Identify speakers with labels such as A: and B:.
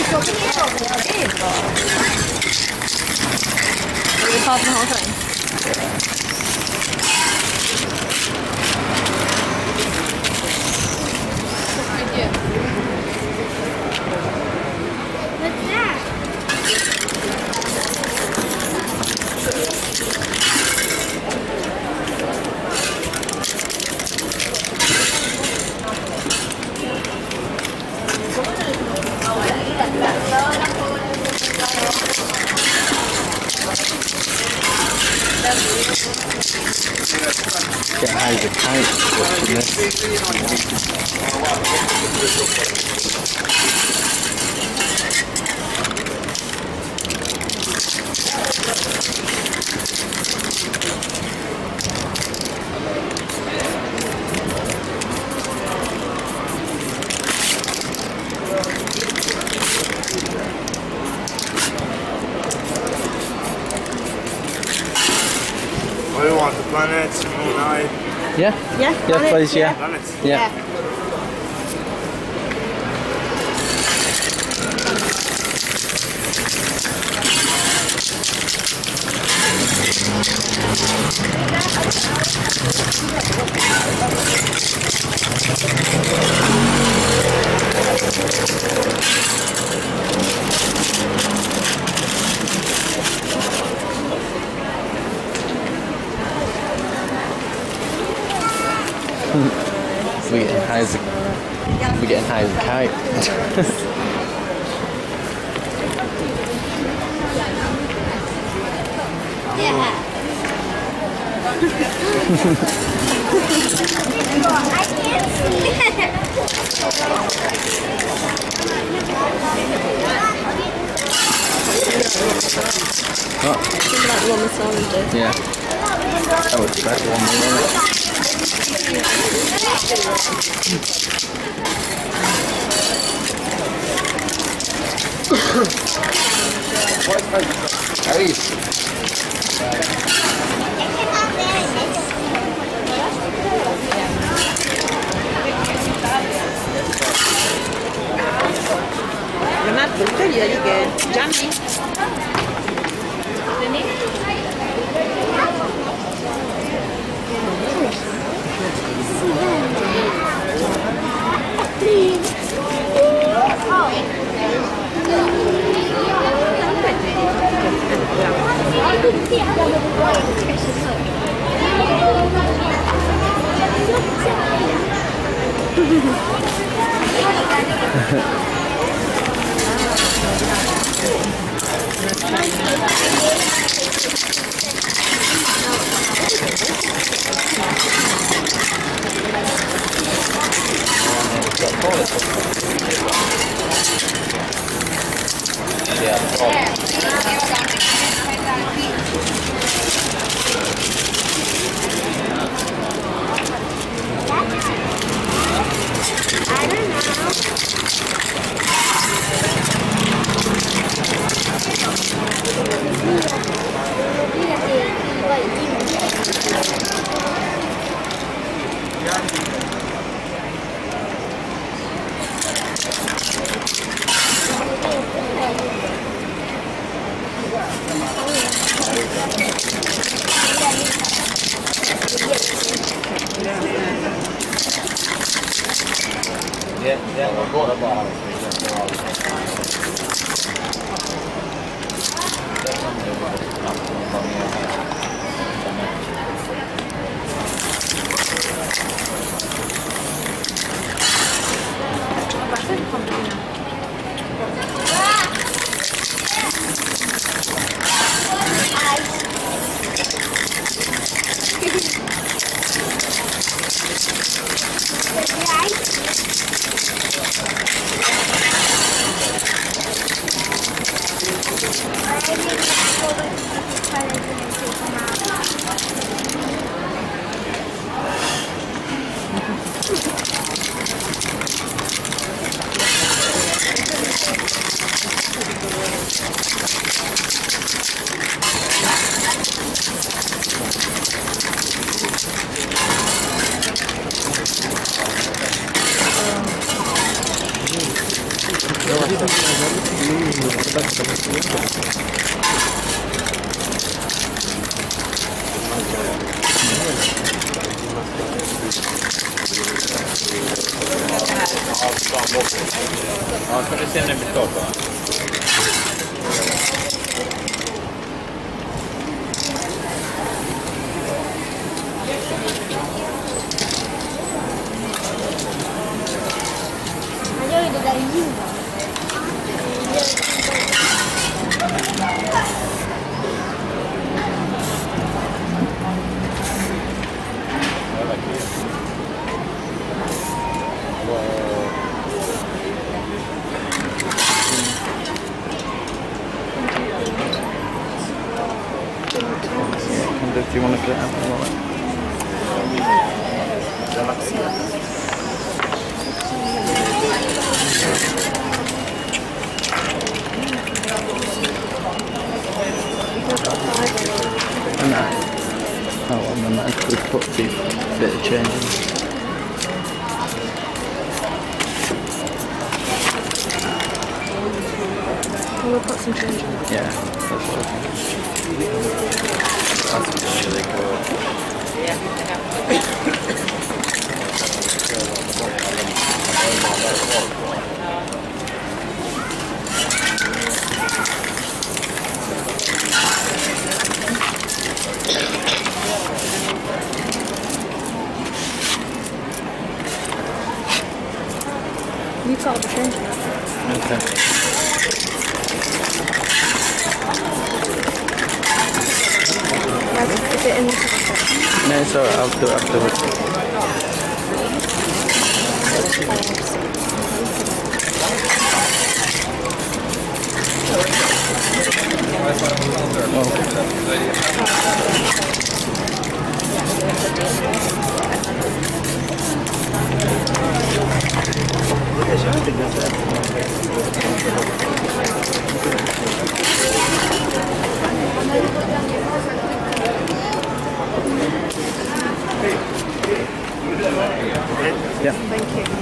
A: 我就泡喷口水。
B: Get how the
C: What do you want? The planets, moon eye?
B: Yeah?
A: Yeah,
B: Yeah, please, yeah.
C: Planets?
B: Yeah. We're getting high as a kite.
D: Yeah. I can't see.
A: Think about the one with Sandra.
B: Yeah. That was the best one, wasn't it?
A: Non è brutto, gli dai che Gianni?
B: Ja, ska vi se när vi startar?
D: Han gör ju det där i jorden.
B: Do you want to get out of the No. Oh, well, then that could put a bit of change in.
A: We'll put some change in.
B: Yeah, that's what I think. That's really cool.
A: You've got the change in.
B: Okay.
A: Is it in the packet?
B: No, it's alright, I'll do it afterwards. Yeah.
A: Thank you.